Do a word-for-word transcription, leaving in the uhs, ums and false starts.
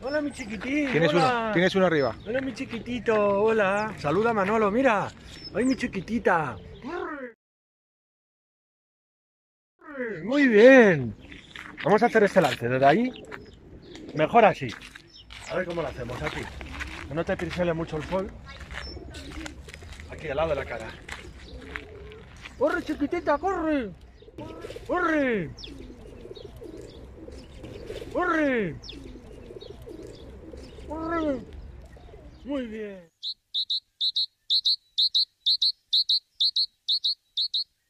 Hola, mi chiquitín. Tienes Hola. uno, tienes uno arriba. Hola, mi chiquitito. Hola. Saluda a Manolo, mira. Ay, mi chiquitita. Muy bien. Vamos a hacer este lance desde ahí. Mejor así. A ver cómo lo hacemos aquí. Que no te pirsele mucho el sol. Aquí al lado de la cara. ¡Corre, chiquitita, corre! ¡Corre! ¡Corre! ¡Corre! Muy bien.